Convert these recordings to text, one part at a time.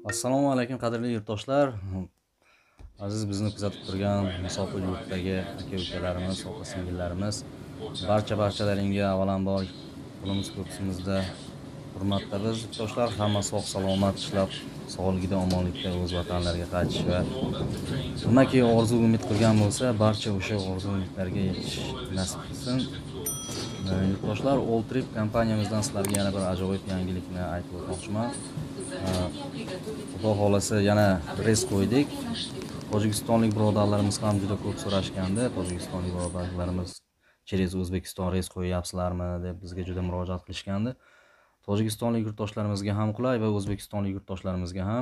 Assalomu alaykum qadrli yurtdoshlar. Aziz bizni kuzatib turgan musofir yurtdagi aka-ukalarimiz, opa-singillarimiz, barchalaringga avvalambor qulimiz ko'ksimizda hurmatda biz yurtdoshlar hamma sog' salomat ishlab, sog'ligida, omonlikda o'z vatanlariga qaytish va nimaki orzu umid qilgan bo'lsa, barcha o'sha orzu umidlarga yetish nasib qilsin. Yurtdoshlar, All Trip kompaniyamizdan sizlarga yana bir ajoyib yangilikni aytib o'tmoqchiman. Xudo xolasa yana res qo'ydik. Tojikistonlik birodarlarimiz ham juda ko'p so'rashgandi. Tojikistonlik birodarlarimiz через O'zbekiston res qo'yyapsizlarmi deb bizga juda murojaat qilishgandi. Tojikistonlik yurtdoshlarimizga ham qulay va o'zbekistonlik yurtdoshlarimizga ham.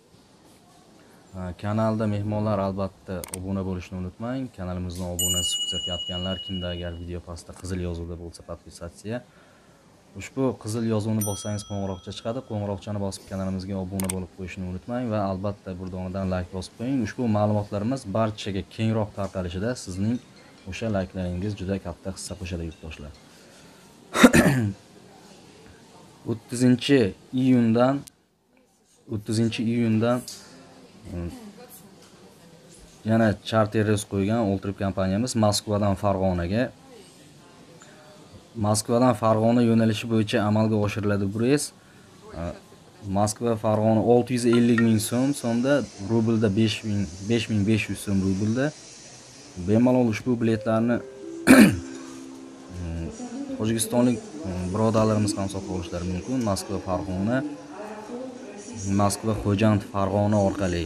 Kanalda mehmonlar albatta obuna bo'lishni unutmang. Kanalimizning obunasi kuzatayotganlar kimda agar video pastda qizil yozuvda bo'lsa podpisatsiya. Ushbu qizil yozuvni bossangiz qo'ng'iroqcha chiqadi. Qo'ng'iroqchani bosib kanalimizga obuna bo'lib qo'yishni unutmang va albatta burdonidan like bosib qo'ying. Ushbu ma'lumotlarimiz barchaga kengroq tarqalishida sizning o'sha layklaringiz juda katta hissa qo'shadi yurtdoshlar. 30-iyundan yana charter reys qo'ygan All Trip kompaniyamiz Moskvadan Farg'ona yo'nalishi bo'yicha amalga oshiriladi bu reys. Moskva Farg'ona 650 ming so'mda, rublda 5500 so'm rublda. Bemalol ushbu biletlarni Tojikistonlik birodarlarimiz ham sotib olishlari mumkin. Moskva Xo'jand Farg'ona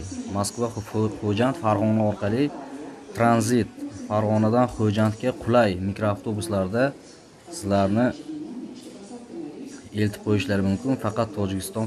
orqali tranzit Farg'onadan Xo'jandga qulay mikroavtobuslarda sizlarni eltib qo'yishlari mumkin. Faqat Tojikiston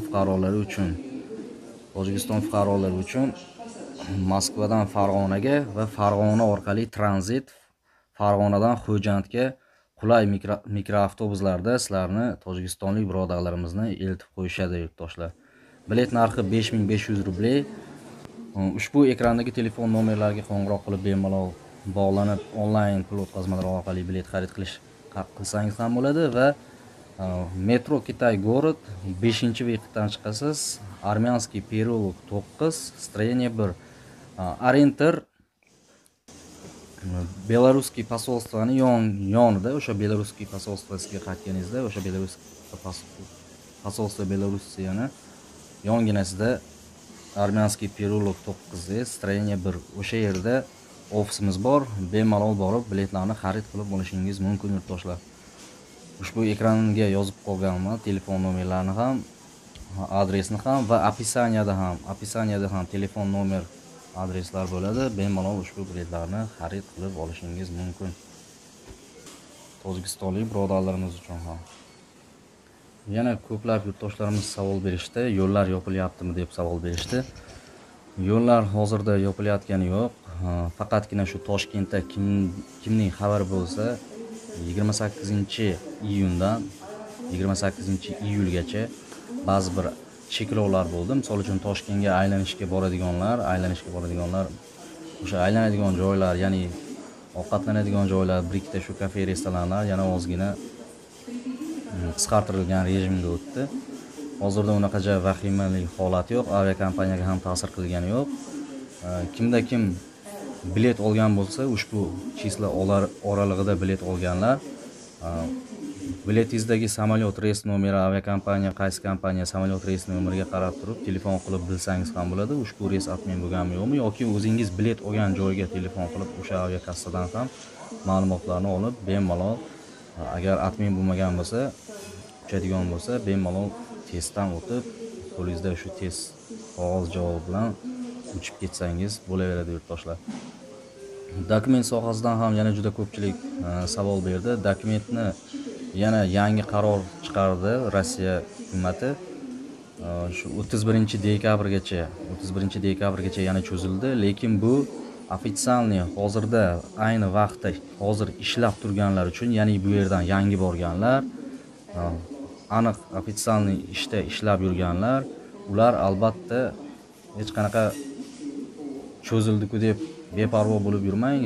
fuqarolari uchun Moskvadan Farg'onaga va Farg'ona orqali tranzit Farg'onadan Xo'jandga qulay mikroavtobuslarda sizlarni tojikistonlik birodarlarimizni eltib qo'yishadi yurtdoshlar. Bilet narxi 5500 rubley. Ushbu ekrandagi telefon nomerlariga qo'ng'iroq qilib bemalol bog'lanib onlayn pul o'tkazmalari orqali bilet xarid qilsangiz ham bo'ladi va metro Kitay город 5-bekatdan chiqasiz. Armyanskiy переулок 9, строение 1. Orientir Belarusskiy posolstvoni yonida, o'sha Belarusskiy posolstvosiga qaytganingizda, o'sha posolstvo Belarusiyani yonginasida Armyanskiy переулок 9, строение 1. O'sha yerda ofisimiz bor. Bemalol borib biletlarni xarid qilib olishingiz mumkin yurtdoshlar. Ushbu ekranga yozib qolganman telefon nomerlarini ham, adresni ham va opisaniyada ham telefon nomer adreslar bo'ladi. Bemalol ushbu biletlarni xarid qilib olishingiz mumkin. Tojikistonlik birodarlarimiz uchun ham. Yana ko'plab yurtdoshlarimiz savol berishdi, yo'llar yopilyaptimi deb savol berishdi. Yo'llar hozirda yopilayotgani yo'q. Faqatgina shu Toshkentda kimning xabari bo'lsa 28-iyundan 28-iyulgacha ba'zi bir cheklovlar bo'ldi. Misol uchun Toshkentga aylanishga boradiganlar, o'sha aylanadigan joylar, ya'ni ovqatlanadigan joylar, bir ikkita shu kafe, restoranlar yana ozgina qisqartirilgan rejimga o'tdi. Hozirda unaqacha vahimali holat yo'q, aviakompaniyaga ham ta'sir qilgani yo'q. Kimda kim bilet olgan bo'lsa, ushbu chisla oralig'ida bilet olganlar, biletingizdagi samolyot reys nomeri, aviakompaniya qaysi kompaniya samolyot reys nomeriga qarab turib telefon qilib bilsangiz ham bo'ladi, ushbu reys atmen bo'lganmi yo'qmi, yoki o'zingiz bilet olgan joyga telefon qilib o'sha aviakassadan ham ma'lumotlarni olib, bemalol agar atmen bo'lmagan bo'lsa, uchadigan bo'lsa, bemalol testdan o'tib, qo'lingizda shu test qog'oz javob bilan uchib ketsangiz bo'laveradi yurtdoshlar. Dokument sohasidan ham yana juda ko'pchilik savol berdi. Dokumentni yana yangi qaror chiqardi Rossiya hukumati. Shu 31-dekabrgacha yana cho'zildi, lekin bu ofitsialniy hozirda ayni vaqtda hozir ishlab turganlar uchun, ya'ni bu yerdan yangi borganlar, aniq ofitsialniy ishda ishlab yurganlar, ular albatta hech qanaqa cho'zildi-ku deb beparvo bo'lib yurmang.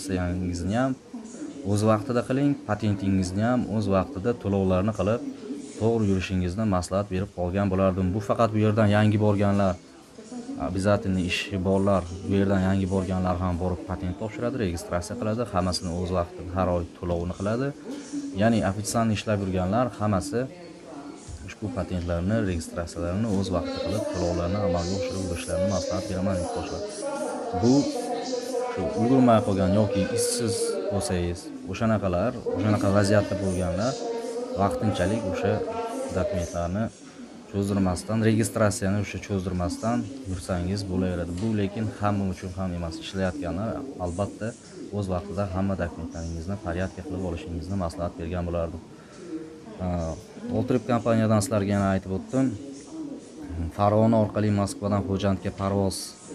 Registratsiyangizni ham o'z vaqtida qiling, patentingizni ham o'z vaqtida to'lovlarni qilib, to'g'ri yurishingizni maslahat berib qolgan bo'lardim. Bu faqat bu yerdan yangi borganlar, обязательно ishi borlar, bu yerdan yangi borganlar ham borib patent topshiradi, registratsiya qiladi, hammasini o'z vaqtida har oy to'lovini qiladi. Ya'ni ofitsiant ishlab yurganlar hammasi ushbu patentlarni, registratsiyalarini o'z vaqtida qilib, to'lovlarni amalga oshirib yurishlarini maslahat beraman yurtdoshlar. Bu shu ulgurmay qolgan yoki ishsiz bo'lsangiz, o'shanaqa vaziyatda bo'lganlar vaqtinchalik o'sha dokumentlarni cho'zdirmasdan, registratsiyani o'sha cho'zdirmasdan yursangiz bo'laveradi. Bu lekin hamma uchun ham emas. Ishlayotganlar albatta o'z vaqtida hamma dokumentlaringizni порядка qilib olishingizni maslahat bergan bo'lardim. Oltrip kompaniyadan sizlarga yana aytib o'tdim. Farg'ona orqali Moskvadan Xo'jandga parvoz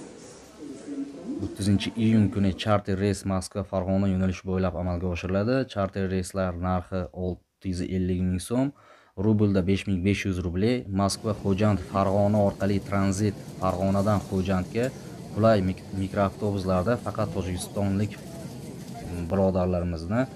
30-iyun kuni charter reys Moskva-Farg'ona yo'nalishi bo'ylab amalga oshiriladi. Charter reyslar narxi 650 ming so'm, rublda 5500 rubley. Moskva-Xo'jand Farg'ona orqali tranzit Farg'onadan Xo'jandga qulay mikroavtobuslarda faqat tojikistonlik birodarlarimizni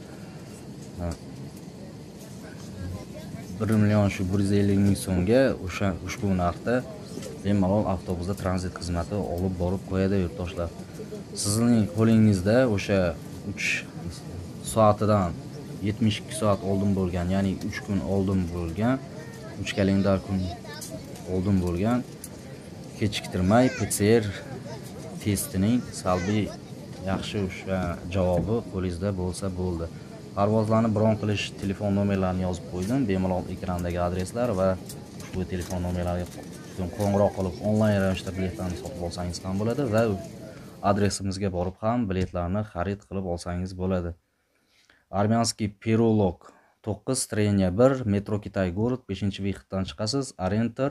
1,150 ming so'mga ushbu narxda bemalol avtobusda tranzit xizmati olib borib qo'yadi yurtdoshlar. Sizning qo'lingizda o'sha 3 soatidan 72 soat oldin bo'lgan, ya'ni 3 kun oldin bo'lgan, 3 kalendar kun oldin bo'lgan kechiktirmay PCR testining salbiy yaxshi o'sha javobi qo'lingizda bo'lsa bo'ldi. Parvozlarni bron qilish telefon nomerlarini yozib qo'ydim. Bemalol ekrandagi adreslar va ushbu telefon nomerlariga qo'ng'iroq qilib onlayn ravishda biletlarni sotib olsangiz ham bo'ladi va adresimizga borib ham biletlarni xarid qilib olsangiz bo'ladi. Armyanskiy Perulok 9 Strenya 1 metro Kitay город 5-vixtdan chiqasiz. Orientir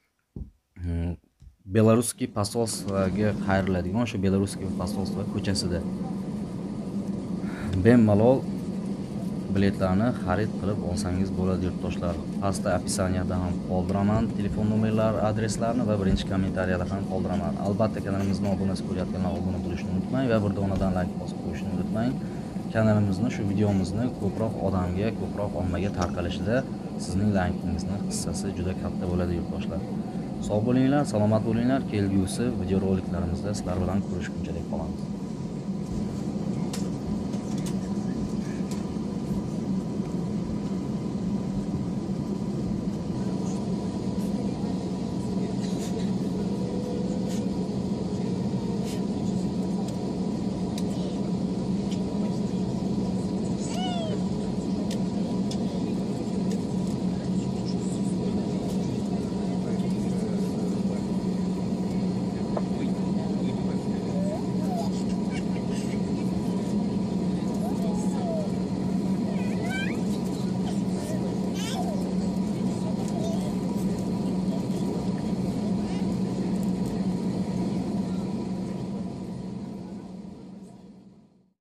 Beloruskiy posolstvoga qayriladigan o'sha Beloruskiy posolstvo ko'chasida. Bemalol biletlarni xarid qilib olsangiz bo'ladi yurtdoshlar. Pastda opisiyaniyada ham qoldiraman telefon nomerlari, adreslarni va birinchi kommentariyada ham qoldiraman. Albatta kanalimizga obunasi ko'rayotganlar obuna bo'lishni unutmang va bir donadan like bosib qo'yishni unutmang. Kanalimizni, shu videomizni ko'proq odamga, ko'proq ommaga tarqalishida sizning laykingizning hissasi juda katta bo'ladi yurtdoshlar. Sog' bo'linglar, salomat bo'linglar. Kelgusi videoroliklarimizda sizlar bilan ko'rishguncha qolamiz.